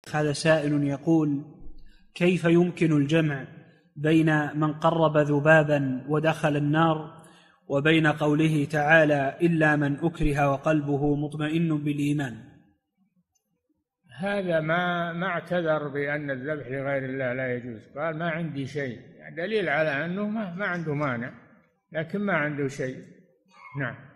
هذا سائل يقول: كيف يمكن الجمع بين من قرب ذبابا ودخل النار وبين قوله تعالى: إلا من أكره وقلبه مطمئن بالإيمان؟ هذا ما اعتذر بأن الذبح لغير الله لا يجوز، قال ما عندي شيء، دليل على أنه ما عنده مانع، لكن ما عنده شيء. نعم.